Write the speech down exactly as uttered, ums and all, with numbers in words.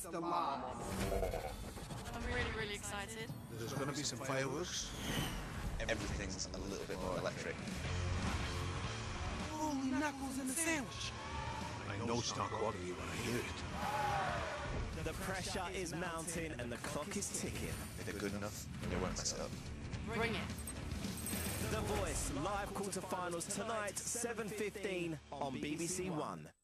the mob. I'm really, really excited. There's going to be some fireworks. Everything's a little bit more electric. Holy knuckles in the sandwich. I know it's not quality when I hear it. The pressure is mounting and the clock is ticking. If they're good enough, they won't mess it up. Bring it. The Voice live quarterfinals tonight, seven fifteen on B B C One.